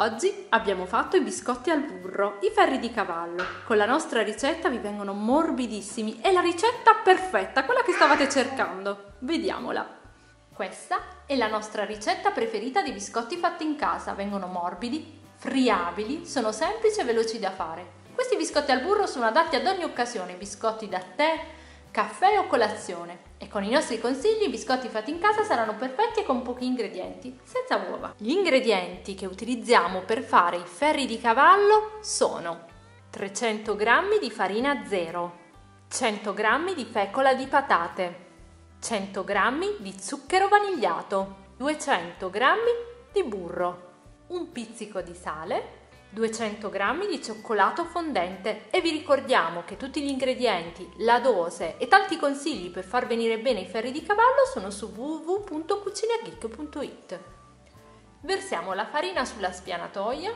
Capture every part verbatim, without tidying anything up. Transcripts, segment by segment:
Oggi abbiamo fatto i biscotti al burro, i ferri di cavallo. Con la nostra ricetta vi vengono morbidissimi. È la ricetta perfetta, quella che stavate cercando. Vediamola. Questa è la nostra ricetta preferita di biscotti fatti in casa. Vengono morbidi, friabili, sono semplici e veloci da fare. Questi biscotti al burro sono adatti ad ogni occasione, biscotti da tè, caffè o colazione. E con i nostri consigli i biscotti fatti in casa saranno perfetti e con pochi ingredienti, senza uova. Gli ingredienti che utilizziamo per fare i ferri di cavallo sono trecento grammi di farina zero, cento grammi di fecola di patate, cento grammi di zucchero vanigliato, duecento grammi di burro, un pizzico di sale, duecento grammi di cioccolato fondente. E vi ricordiamo che tutti gli ingredienti, la dose e tanti consigli per far venire bene i ferri di cavallo sono su w w w punto cucinageek punto it. Versiamo la farina sulla spianatoia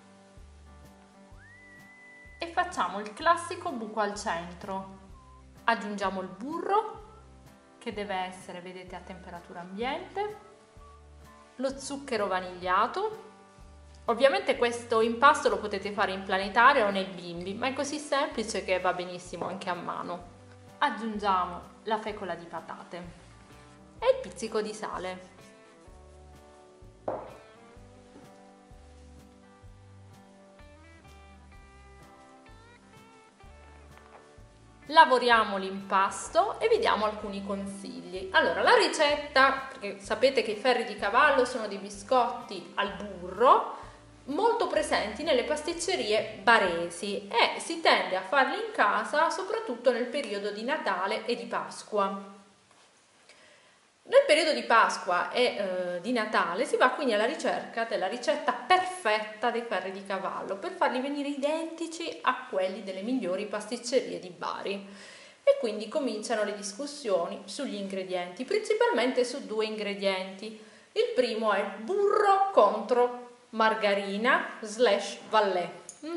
e facciamo il classico buco al centro. Aggiungiamo il burro, che deve essere, vedete, a temperatura ambiente, lo zucchero vanigliato. Ovviamente questo impasto lo potete fare in planetaria o nel bimbi, ma è così semplice che va benissimo anche a mano. Aggiungiamo la fecola di patate e il pizzico di sale. Lavoriamo l'impasto e vi diamo alcuni consigli. Allora, la ricetta, perché sapete che i ferri di cavallo sono dei biscotti al burro, molto presenti nelle pasticcerie baresi e si tende a farli in casa soprattutto nel periodo di Natale e di Pasqua. Nel periodo di Pasqua e eh, di Natale si va quindi alla ricerca della ricetta perfetta dei ferri di cavallo per farli venire identici a quelli delle migliori pasticcerie di Bari. E quindi cominciano le discussioni sugli ingredienti, principalmente su due ingredienti. Il primo è burro contro margarina slash vallè.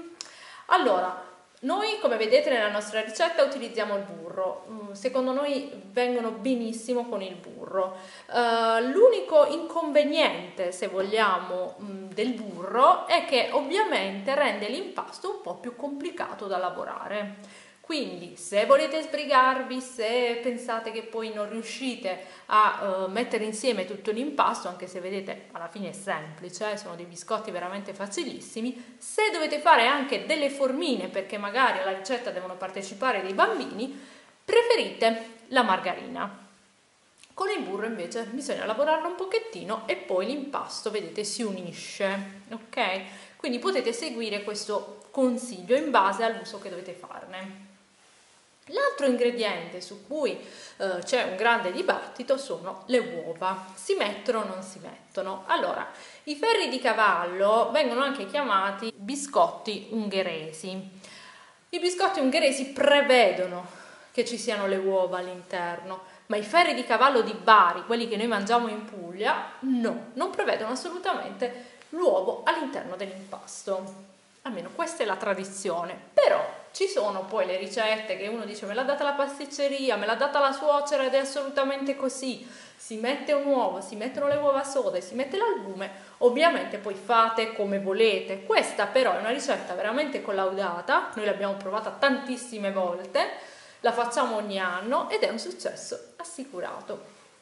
Allora, noi come vedete nella nostra ricetta utilizziamo il burro, secondo noi vengono benissimo con il burro. Uh, l'unico inconveniente, se vogliamo, del burro è che ovviamente rende l'impasto un po' più complicato da lavorare. Quindi se volete sbrigarvi, se pensate che poi non riuscite a uh, mettere insieme tutto l'impasto, anche se vedete alla fine è semplice, eh, sono dei biscotti veramente facilissimi, se dovete fare anche delle formine perché magari alla ricetta devono partecipare dei bambini, preferite la margarina. Con il burro invece bisogna lavorarlo un pochettino e poi l'impasto, vedete, si unisce, ok? Quindi potete seguire questo consiglio in base all'uso che dovete farne. L'altro ingrediente su cui eh, c'è un grande dibattito sono le uova. Si mettono o non si mettono? Allora, i ferri di cavallo vengono anche chiamati biscotti ungheresi. I biscotti ungheresi prevedono che ci siano le uova all'interno, ma i ferri di cavallo di Bari, quelli che noi mangiamo in Puglia, no, non prevedono assolutamente l'uovo all'interno dell'impasto. Almeno questa è la tradizione, però ci sono poi le ricette che uno dice me l'ha data la pasticceria, me l'ha data la suocera ed è assolutamente così. Si mette un uovo, si mettono le uova sode, si mette l'albume, ovviamente poi fate come volete. Questa però è una ricetta veramente collaudata, noi l'abbiamo provata tantissime volte, la facciamo ogni anno ed è un successo assicurato.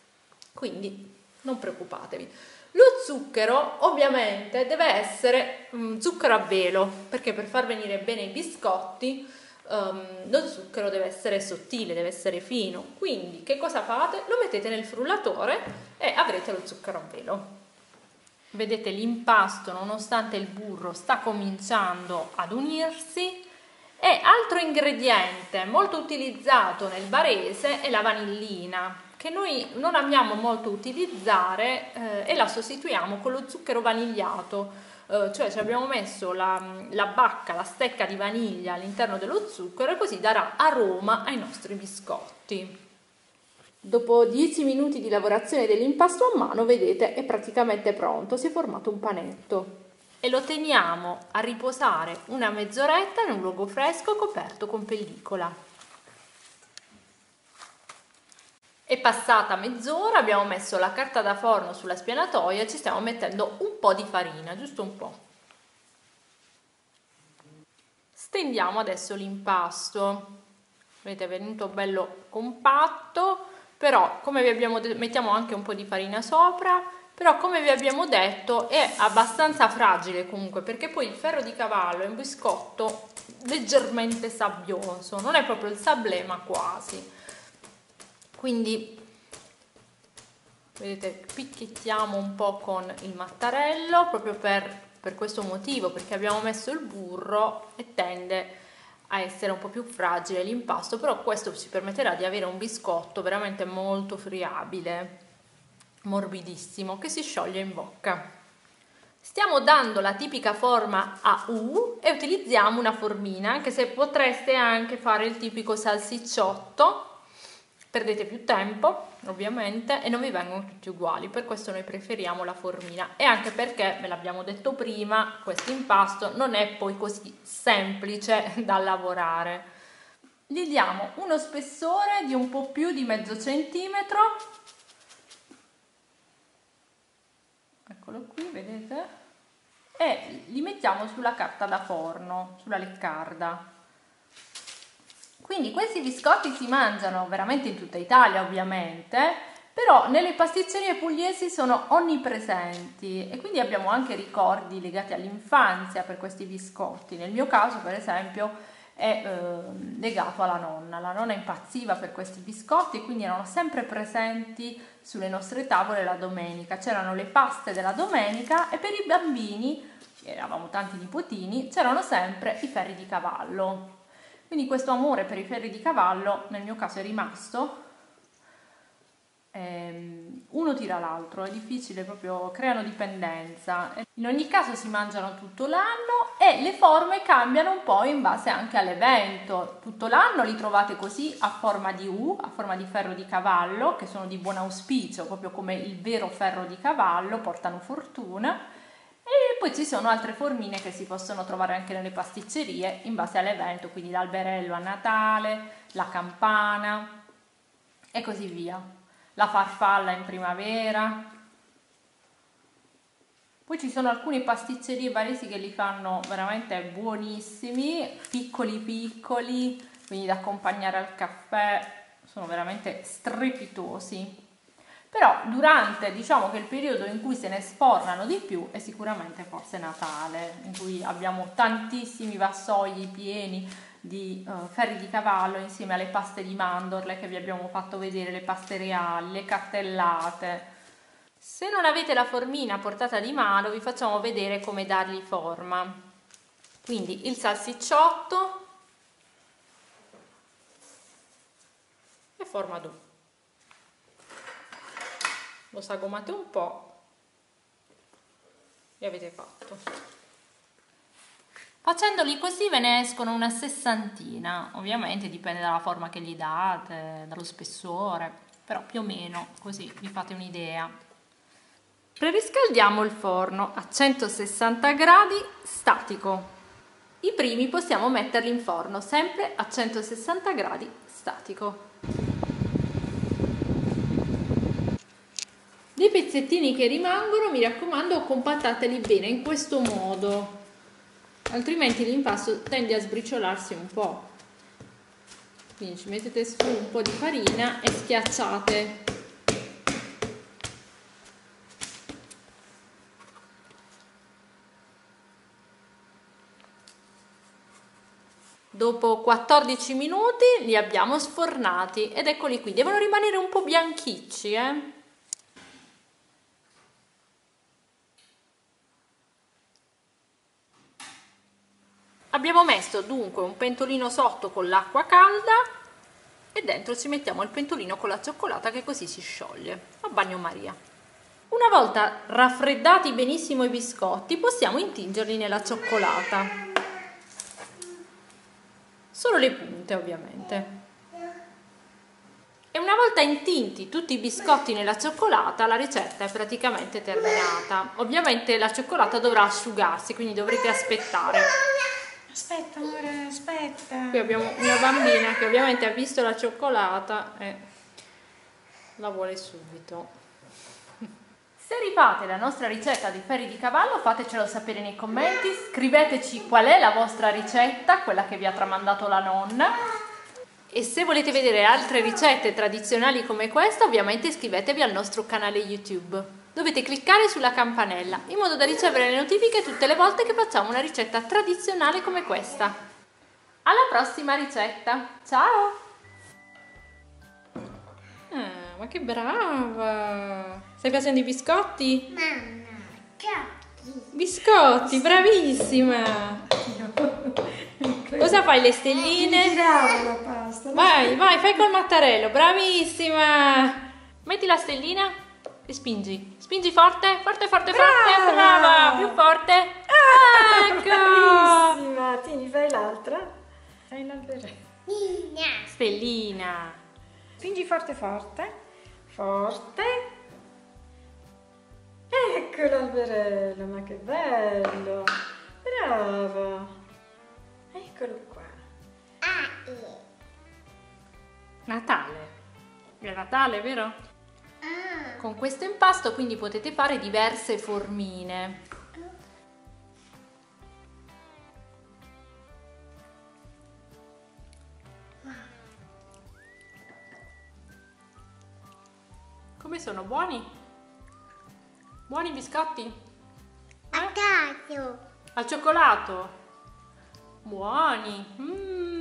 Quindi non preoccupatevi. Lo zucchero ovviamente deve essere um, zucchero a velo, perché per far venire bene i biscotti um, lo zucchero deve essere sottile, deve essere fino. Quindi che cosa fate? Lo mettete nel frullatore e avrete lo zucchero a velo. Vedete, l'impasto, nonostante il burro sta cominciando ad unirsi. E altro ingrediente molto utilizzato nel barese è la vanillina, che noi non amiamo molto utilizzare eh, e la sostituiamo con lo zucchero vanigliato, eh, cioè ci abbiamo messo la, la bacca, la stecca di vaniglia all'interno dello zucchero e così darà aroma ai nostri biscotti. Dopo dieci minuti di lavorazione dell'impasto a mano, vedete, è praticamente pronto, si è formato un panetto. E lo teniamo a riposare una mezz'oretta in un luogo fresco coperto con pellicola. È passata mezz'ora, abbiamo messo la carta da forno sulla spianatoia e ci stiamo mettendo un po' di farina, giusto un po'. stendiamo adesso l'impasto. Vedete, è venuto bello compatto, però come vi abbiamo detto, mettiamo anche un po' di farina sopra, però come vi abbiamo detto è abbastanza fragile comunque, perché poi il ferro di cavallo è un biscotto leggermente sabbioso, non è proprio il sablé ma quasi, quindi vedete, picchettiamo un po' con il mattarello proprio per, per questo motivo, perché abbiamo messo il burro e tende a essere un po' più fragile l'impasto, però questo ci permetterà di avere un biscotto veramente molto friabile, morbidissimo, che si scioglie in bocca. Stiamo dando la tipica forma a U e utilizziamo una formina, anche se potreste anche fare il tipico salsicciotto, perdete più tempo ovviamente e non vi vengono tutti uguali, per questo noi preferiamo la formina, e anche perché, ve l'abbiamo detto prima, questo impasto non è poi così semplice da lavorare. Gli diamo uno spessore di un po' più di mezzo centimetro, eccolo qui, vedete, e li mettiamo sulla carta da forno, sulla leccarda. Quindi questi biscotti si mangiano veramente in tutta Italia ovviamente, però nelle pasticcerie pugliesi sono onnipresenti e quindi abbiamo anche ricordi legati all'infanzia per questi biscotti. Nel mio caso, per esempio, è eh, legato alla nonna. La nonna impazziva per questi biscotti e quindi erano sempre presenti sulle nostre tavole la domenica. C'erano le paste della domenica e per i bambini, eravamo tanti nipotini, c'erano sempre i ferri di cavallo. Quindi questo amore per i ferri di cavallo nel mio caso è rimasto, ehm, uno tira l'altro, è difficile, proprio creano dipendenza. In ogni caso si mangiano tutto l'anno e le forme cambiano un po' in base anche all'evento. Tutto l'anno li trovate così a forma di U, a forma di ferro di cavallo, che sono di buon auspicio, proprio come il vero ferro di cavallo, portano fortuna. E poi ci sono altre formine che si possono trovare anche nelle pasticcerie in base all'evento, quindi l'alberello a Natale, la campana e così via, la farfalla in primavera. Poi ci sono alcune pasticcerie baresi che li fanno veramente buonissimi, piccoli piccoli, quindi da accompagnare al caffè, sono veramente strepitosi. Però durante, diciamo che il periodo in cui se ne sfornano di più è sicuramente forse Natale, in cui abbiamo tantissimi vassoi pieni di uh, ferri di cavallo insieme alle paste di mandorle che vi abbiamo fatto vedere, le paste reali, le cartellate. Se non avete la formina a portata di mano vi facciamo vedere come dargli forma. Quindi il salsicciotto e forma d'U. Lo sagomate un po' e avete fatto. Facendoli così ve ne escono una sessantina, ovviamente dipende dalla forma che gli date, dallo spessore, però più o meno così vi fate un'idea. Preriscaldiamo il forno a centosessanta gradi statico. I primi possiamo metterli in forno sempre a centosessanta gradi statico. Dei pezzettini che rimangono, mi raccomando, compattateli bene in questo modo, altrimenti l'impasto tende a sbriciolarsi un po'. Quindi ci mettete su un po' di farina e schiacciate. Dopo quattordici minuti li abbiamo sfornati ed eccoli qui, devono rimanere un po' bianchicci, eh? Abbiamo messo dunque un pentolino sotto con l'acqua calda e dentro ci mettiamo il pentolino con la cioccolata che così si scioglie a bagnomaria. Una volta raffreddati benissimo i biscotti possiamo intingerli nella cioccolata, solo le punte ovviamente. E una volta intinti tutti i biscotti nella cioccolata la ricetta è praticamente terminata. Ovviamente la cioccolata dovrà asciugarsi, quindi dovrete aspettare. Aspetta amore, aspetta. Qui abbiamo una bambina che ovviamente ha visto la cioccolata e la vuole subito. Se rifate la nostra ricetta di ferri di cavallo, fatecelo sapere nei commenti, scriveteci qual è la vostra ricetta, quella che vi ha tramandato la nonna. E se volete vedere altre ricette tradizionali come questa, ovviamente iscrivetevi al nostro canale YouTube. Dovete cliccare sulla campanella in modo da ricevere le notifiche tutte le volte che facciamo una ricetta tradizionale come questa. Alla prossima ricetta! Ciao! Ah, ma che brava! Stai facendo i biscotti? Mamma, giochi. Biscotti, bravissima! Cosa fai, le stelline? Giravo la pasta. Vai, vai, fai col mattarello, bravissima! Metti la stellina e spingi. Spingi forte, forte, forte, forte, brava! Più forte! Ecco! Bravissima! Tieni, fai l'altra. Fai l'alberello. Stellina! Spingi forte, forte. Forte. Ecco l'alberello, ma che bello! Brava! Eccolo qua. Natale. È Natale, vero? Con questo impasto quindi potete fare diverse formine. Come sono? Buoni? Buoni biscotti? A caso. Al cioccolato? Buoni! Mm.